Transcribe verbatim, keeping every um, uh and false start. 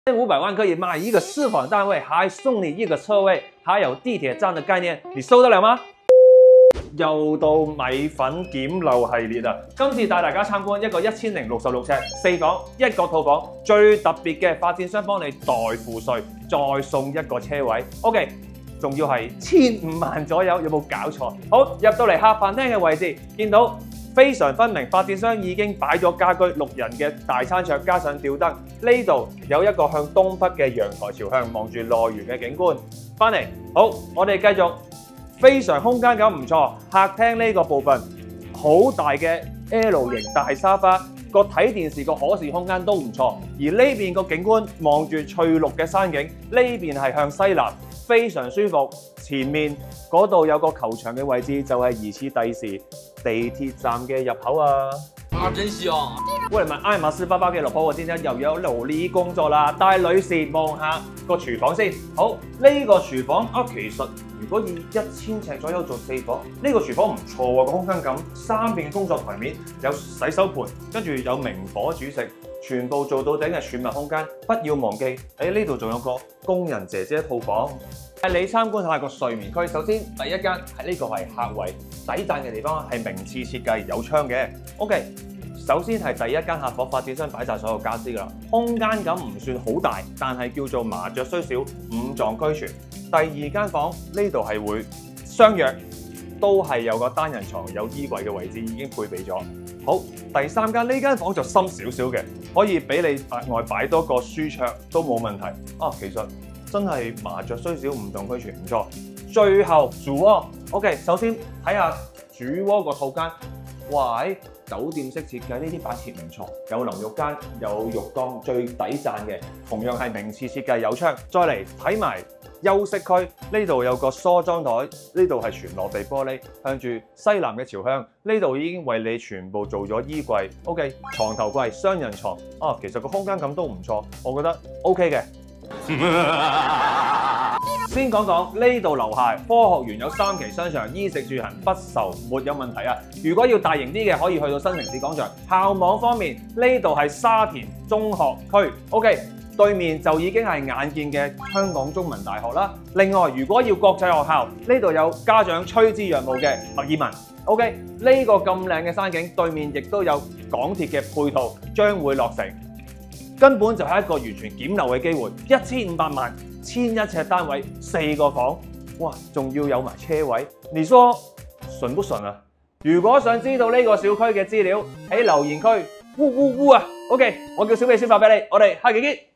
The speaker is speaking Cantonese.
五百萬可以買一個四房單位，還送你一個車位，還有地鐵站的概念，你受得了嗎？又到米粉檢漏系列啦！今次帶大家參觀一個一千零六十六尺四房一個套房，最特別嘅發展商幫你代付稅，再送一個車位。OK， 仲要係千五萬左右，有冇搞錯？好，入到嚟客飯廳嘅位置，見到非常分明，發展商已經擺咗家居六人嘅大餐桌，加上吊燈。呢度有一個向東北嘅陽台朝向，望住內園嘅景觀。翻嚟，好，我哋繼續。非常空間感唔錯，客廳呢個部分好大嘅 L 型大沙發，個睇電視個可視空間都唔錯。而呢邊個景觀望住翠綠嘅山景，呢邊係向西南，非常舒服。前面嗰度有個球場嘅位置，就係疑似第時地鐵站嘅入口啊！ 啊，真香！ 為了買愛馬仕包包嘅老婆，我今天又有努力工作啦。帶女士望下個廚房先。好，呢個廚房啊，其實如果以一千尺左右做四房，呢個廚房唔錯喎，個空間感。三邊工作台面，有洗手盤，跟住有明火煮食，全部做到頂嘅儲物空間。不要忘記喺呢度仲有個工人姐姐套房。帶你參觀下個睡眠區。首先第一間係呢個係客位，抵讚嘅地方係名次設計，有窗嘅。OK。首先係第一間客房，發展商擺晒所有家私㗎啦，空間感唔算好大，但係叫做麻雀雖小，五臟俱全。第二間房呢度係會相約，都係有個單人床，有衣櫃嘅位置已經配備咗。好，第三間呢間房就深少少嘅，可以俾你額外擺多個書桌都冇問題。啊，其實真係麻雀雖小，五臟俱全，唔錯。最後主臥 ，OK， 首先睇下主臥個套間，喂。酒店式設計，呢啲擺設唔錯，有淋浴間，有浴缸，最抵讚嘅同樣係名次設計，有窗。再嚟睇埋休息區，呢度有個梳妝台，呢度係全落地玻璃，向住西南嘅朝向。呢度已經為你全部做咗衣櫃 ，OK， 床頭櫃雙人床，啊，其實個空間感都唔錯，我覺得 OK 嘅。先講講呢度樓下科學園有三期商場，衣食住行不愁沒有問題啊！如果要大型啲嘅，可以去到新城市廣場。校網方面，呢度係沙田中學區 ，OK， 對面就已經係眼見嘅香港中文大學啦。另外，如果要國際學校，呢度有家長趨之若鶩嘅墨爾文 ，OK， 呢個咁靚嘅山景，對面亦都有港鐵嘅配套，將會落成。根本就係一個完全檢樓嘅機會，一千五百萬，千一尺單位，四個房，哇，仲要有埋車位，你說順不順啊？如果想知道呢個小區嘅資料，喺留言區，嗚嗚嗚啊 ！OK， 我叫小美先發俾你，我哋下期見。